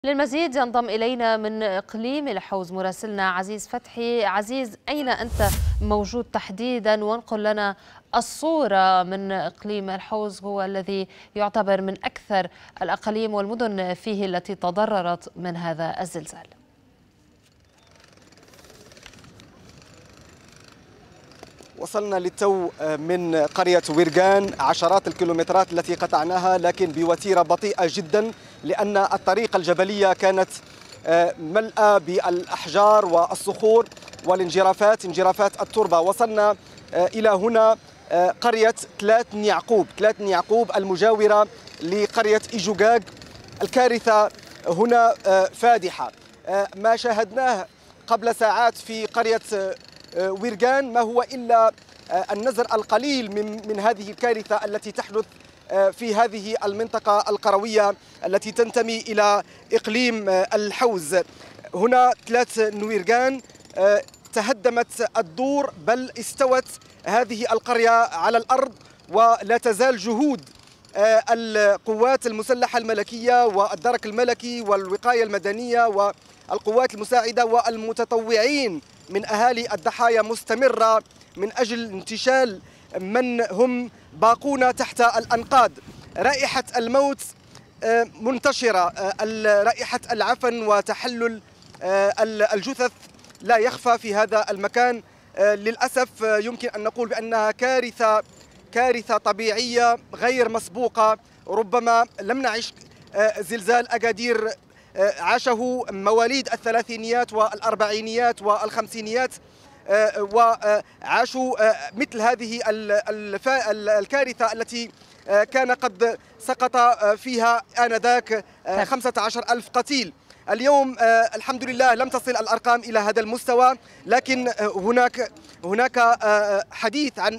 للمزيد ينضم إلينا من إقليم الحوز مراسلنا عزيز فتحي. عزيز، أين أنت موجود تحديدا؟ وانقل لنا الصورة من إقليم الحوز، هو الذي يعتبر من أكثر الأقاليم والمدن فيه التي تضررت من هذا الزلزال. وصلنا للتو من قرية ويرغان، عشرات الكيلومترات التي قطعناها لكن بوتيرة بطيئة جدا، لأن الطريق الجبلية كانت ملأى بالأحجار والصخور والانجرافات، انجرافات التربة. وصلنا إلى هنا قرية تلات يعقوب المجاورة لقرية إيجوغاغ. الكارثة هنا فادحة. ما شاهدناه قبل ساعات في قرية ويرغان ما هو إلا النزر القليل من هذه الكارثة التي تحدث في هذه المنطقة القروية التي تنتمي إلى إقليم الحوز. هنا ثلاث نويرغان تهدمت الدور، بل استوت هذه القرية على الأرض، ولا تزال جهود القوات المسلحة الملكية والدرك الملكي والوقاية المدنية والقوات المساعدة والمتطوعين من أهالي الضحايا مستمرة من أجل انتشال من هم باقون تحت الأنقاض. رائحة الموت منتشرة، رائحة العفن وتحلل الجثث لا يخفى في هذا المكان. للأسف يمكن أن نقول بأنها كارثة طبيعية غير مسبوقة. ربما لم نعش زلزال أكادير عاشه مواليد الثلاثينيات والأربعينيات والخمسينيات، وعاشوا مثل هذه الكارثة التي كان قد سقط فيها آنذاك 15,000 قتيل. اليوم الحمد لله لم تصل الأرقام إلى هذا المستوى، لكن هناك حديث عن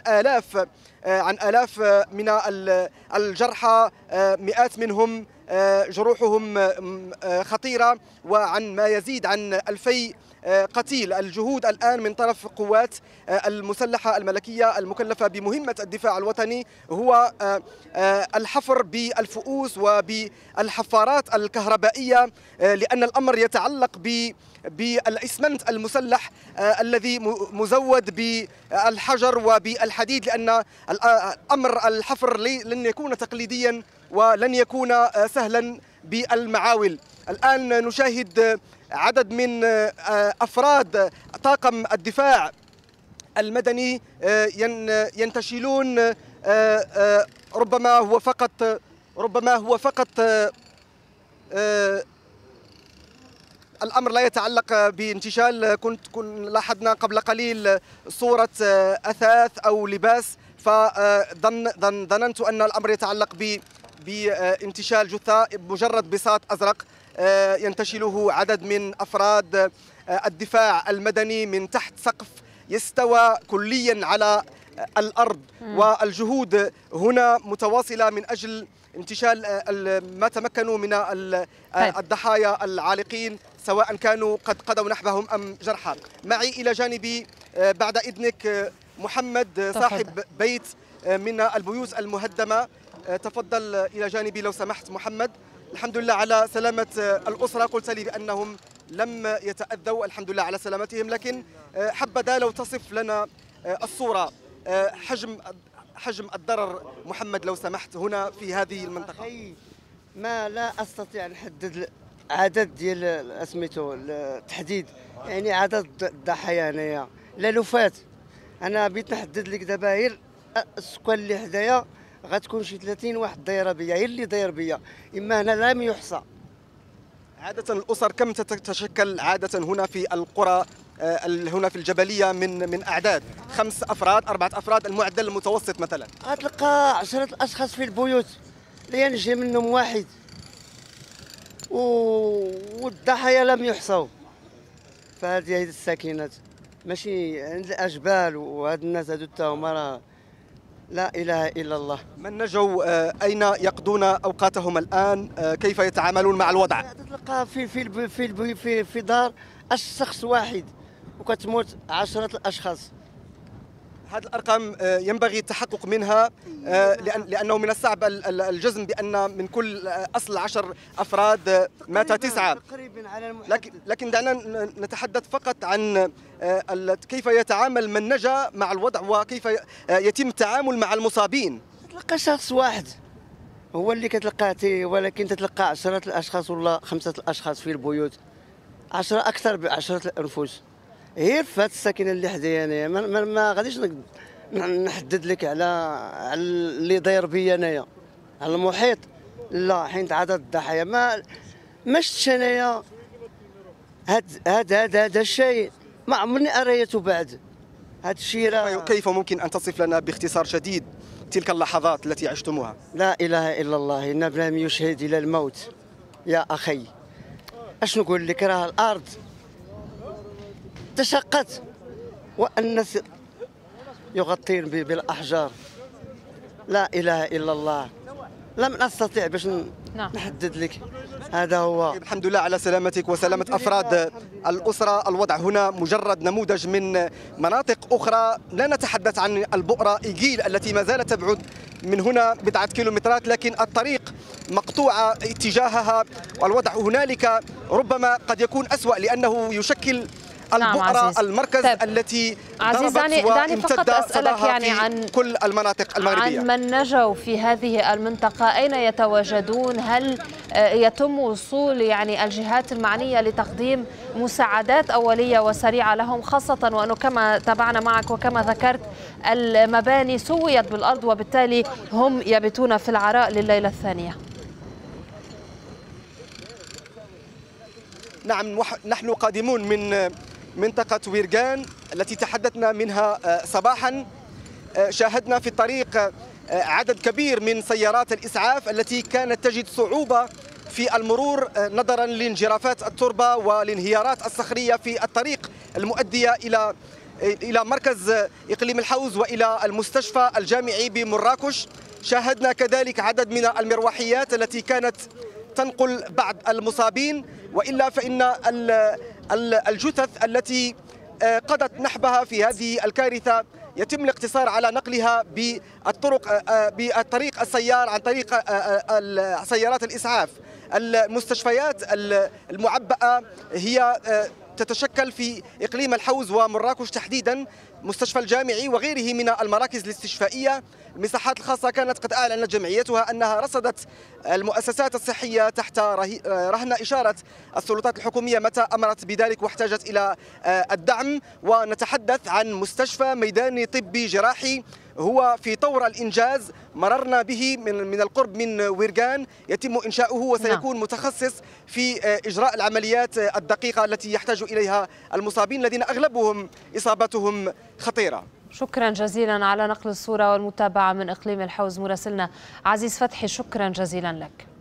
آلاف من الجرحى، مئات منهم جروحهم خطيرة، وعن ما يزيد عن 2000 قتيل. الجهود الآن من طرف قوات المسلحة الملكية المكلفة بمهمة الدفاع الوطني هو الحفر بالفؤوس وبالحفارات الكهربائية، لأن الأمر يتعلق بالإسمنت المسلح الذي مزود بالحجر وبالحديد، لأن الأمر الحفر لن يكون تقليديا ولن يكون سهلا بالمعاول. الآن نشاهد عدد من أفراد طاقم الدفاع المدني ينتشلون. ربما هو فقط الأمر لا يتعلق بانتشال. كنت لاحظنا قبل قليل صورة أثاث أو لباس، فظننت أن الأمر يتعلق بانتشال جثة، مجرد بساط أزرق ينتشله عدد من أفراد الدفاع المدني من تحت سقف يستوى كليا على الأرض. والجهود هنا متواصلة من أجل انتشال ما تمكنوا من الضحايا العالقين، سواء كانوا قد قضوا نحبهم أم جرحى. معي إلى جانبي بعد إذنك محمد، صاحب بيت من البيوت المهدمة. تفضل إلى جانبي لو سمحت محمد. الحمد لله على سلامة الأسرة، قلت لي بأنهم لم يتأذوا، الحمد لله على سلامتهم، لكن حبذا لو تصف لنا الصورة، حجم الضرر محمد لو سمحت هنا في هذه المنطقة. ما لا أستطيع أن أحدد عدد ديال سميتو التحديد، يعني عدد الضحايا هنايا لا لفات. أنا بغيت نحدد لك دابا غير السكان اللي حدايا غتكون شي 30 واحد دايره بيا، هي اللي داير بيا، اما هنا لم يحصى. عادة الأسر كم تتشكل عادة هنا في القرى هنا في الجبلية من أعداد؟ 5 أفراد 4 أفراد المعدل المتوسط مثلا؟ غتلقى 10 أشخاص في البيوت، لا ينجي منهم واحد، والضحايا لم يحصوا. فهذه الساكنات ماشي عند الأجبال، وهاد الناس هادو تا هما راه لا إله إلا الله. من نجوا أين يقضون أوقاتهم الآن؟ كيف يتعاملون مع الوضع؟ تلقى في دار الشخص واحد وكتموت 10 أشخاص. هذه الأرقام ينبغي التحقق منها، لأنه من الصعب الجزم بأن من كل أصل 10 أفراد مات 9. لكن دعنا نتحدث فقط عن كيف يتعامل من نجا مع الوضع وكيف يتم التعامل مع المصابين. تلقى شخص واحد هو اللي كتلقاه، ولكن تتلقى 10 الأشخاص ولا 5 الأشخاص في البيوت، 10 أكثر ب10 الأنفس. غير في هذه الساكنه اللي حدايا انايا ما غاديش نحدد لك على اللي داير بيا انايا على المحيط، لا، حيت عدد الضحايا ما شفتش انايا هذا الشيء، ما عمرني اريته بعد. هذا الشيء كيف ممكن ان تصف لنا باختصار شديد تلك اللحظات التي عشتموها؟ لا اله الا الله، ان ابراهيم يشهد الى الموت. يا اخي اش نقول لك، راه الارض تشقت والناس يغطين بالاحجار. لا اله الا الله، لم استطيع باش نحدد لك. هذا هو. الحمد لله على سلامتك وسلامة أفراد الأسرة. الوضع هنا مجرد نموذج من مناطق أخرى. لا نتحدث عن البؤرة إيجيل التي ما زالت تبعد من هنا بضعة كيلومترات، لكن الطريق مقطوعة اتجاهها، والوضع هنالك ربما قد يكون أسوأ لأنه يشكل البؤرة المركز التي عزيز. دعني فقط أسألك يعني عن كل المناطق المغربية، عن من نجوا في هذه المنطقة، أين يتواجدون؟ هل يتم وصول يعني الجهات المعنية لتقديم مساعدات أولية وسريعة لهم، خاصة وأنه كما تابعنا معك وكما ذكرت المباني سويت بالأرض وبالتالي هم يبيتون في العراء لليلة الثانية؟ نعم، نحن قادمون من منطقة ويرغان التي تحدثنا منها صباحا. شاهدنا في الطريق عدد كبير من سيارات الإسعاف التي كانت تجد صعوبة في المرور نظرا لانجرافات التربة والانهيارات الصخرية في الطريق المؤدية إلى مركز إقليم الحوز وإلى المستشفى الجامعي بمراكش. شاهدنا كذلك عدد من المروحيات التي كانت تنقل بعض المصابين، وإلا فإن الجثث التي قضت نحبها في هذه الكارثة يتم الاقتصار على نقلها بالطريق السيار عن طريق سيارات الإسعاف. المستشفيات المعبأة هي تتشكل في إقليم الحوز ومراكش تحديدا، مستشفى الجامعي وغيره من المراكز الاستشفائية. المساحات الخاصة كانت قد أعلنت جمعيتها أنها رصدت المؤسسات الصحية تحت رهن إشارة السلطات الحكومية متى أمرت بذلك واحتاجت إلى الدعم. ونتحدث عن مستشفى ميداني طبي جراحي هو في طور الإنجاز، مررنا به من القرب من ويرغان، يتم إنشاؤه وسيكون متخصص في إجراء العمليات الدقيقة التي يحتاج إليها المصابين الذين أغلبهم إصابتهم خطيرة. شكرا جزيلا على نقل الصورة والمتابعة من إقليم الحوز مراسلنا عزيز فتحي، شكرا جزيلا لك.